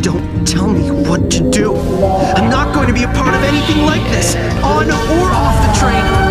Don't tell me what to do. I'm not going to be a part of anything like this, on or off the train.